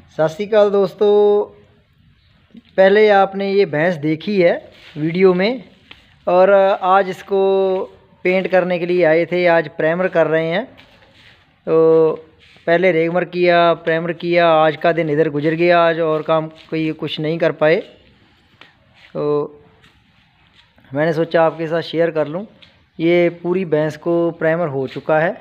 सत श्री अकाल दोस्तों। पहले आपने ये भैंस देखी है वीडियो में, और आज इसको पेंट करने के लिए आए थे। आज प्राइमर कर रहे हैं। तो पहले रेगमर किया, प्राइमर किया। आज का दिन इधर गुजर गया आज, और काम कोई कुछ नहीं कर पाए। तो मैंने सोचा आपके साथ शेयर कर लूँ। ये पूरी भैंस को प्राइमर हो चुका है।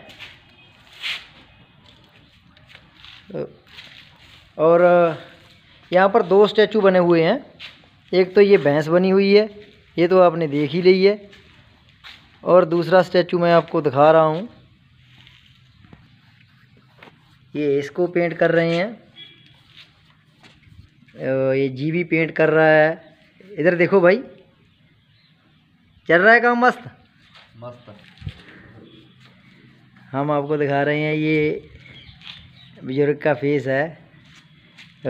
और यहाँ पर दो स्टैचू बने हुए हैं। एक तो ये भैंस बनी हुई है, ये तो आपने देख ही ली है। और दूसरा स्टैचू मैं आपको दिखा रहा हूँ, ये इसको पेंट कर रहे हैं। ये जीवी पेंट कर रहा है। इधर देखो भाई, चल रहा है काम मस्त मस्त। हम आपको दिखा रहे हैं, ये बुजुर्ग का फेस है। तो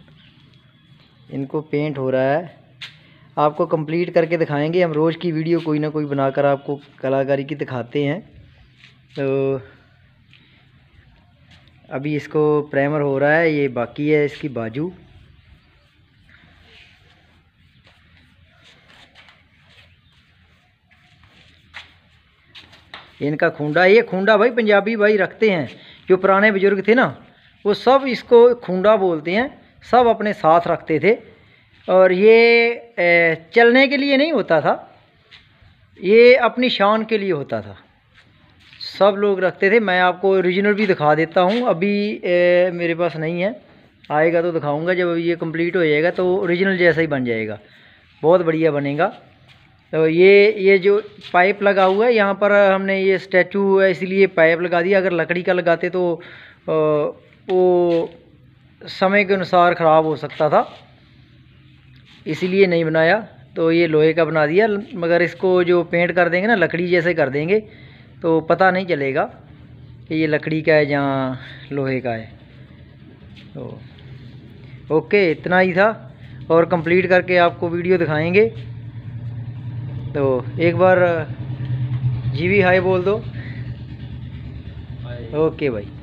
इनको पेंट हो रहा है। आपको कंप्लीट करके दिखाएंगे। हम रोज़ की वीडियो कोई ना कोई बनाकर आपको कलाकारी की दिखाते हैं। तो अभी इसको प्राइमर हो रहा है, ये बाकी है इसकी बाजू। इनका खूंडा, ये खूंडा भाई पंजाबी भाई रखते हैं। जो पुराने बुजुर्ग थे ना, वो सब इसको खूंडा बोलते हैं। सब अपने साथ रखते थे। और ये चलने के लिए नहीं होता था, ये अपनी शान के लिए होता था। सब लोग रखते थे। मैं आपको ओरिजिनल भी दिखा देता हूँ। अभी मेरे पास नहीं है, आएगा तो दिखाऊंगा। जब ये कंप्लीट हो जाएगा तो ओरिजिनल जैसा ही बन जाएगा, बहुत बढ़िया बनेगा। तो ये जो पाइप लगा हुआ है यहाँ पर, हमने ये स्टैचू है इसलिए पाइप लगा दिया। अगर लकड़ी का लगाते तो वो समय के अनुसार ख़राब हो सकता था, इसीलिए नहीं बनाया। तो ये लोहे का बना दिया। मगर इसको जो पेंट कर देंगे ना, लकड़ी जैसे कर देंगे, तो पता नहीं चलेगा कि ये लकड़ी का है या लोहे का है। तो ओके, इतना ही था। और कंप्लीट करके आपको वीडियो दिखाएंगे। तो एक बार जीवी हाय बोल दो। ओके भाई।